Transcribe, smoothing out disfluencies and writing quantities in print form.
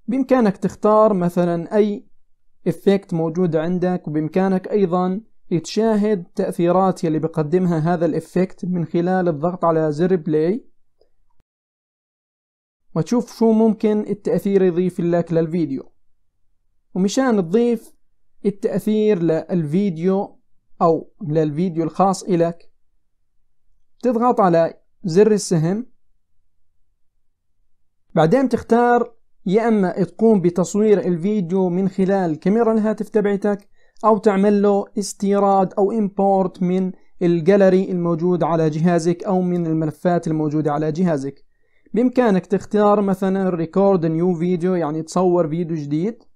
بإمكانك تختار مثلا أي إفكت موجود عندك، وبإمكانك أيضا تشاهد تأثيرات يلي بقدمها هذا الإفكت من خلال الضغط على زر بلاي، وتشوف شو ممكن التأثير يضيف لك للفيديو. ومشان تضيف التأثير للفيديو أو للفيديو الخاص إلك، تضغط على زر السهم، بعدين تختار يا أما تقوم بتصوير الفيديو من خلال كاميرا الهاتف تبعتك، أو تعمل له استيراد أو إمبورت من الجاليري الموجود على جهازك أو من الملفات الموجودة على جهازك. بإمكانك تختار مثلا ريكورد نيو فيديو، يعني تصور فيديو جديد،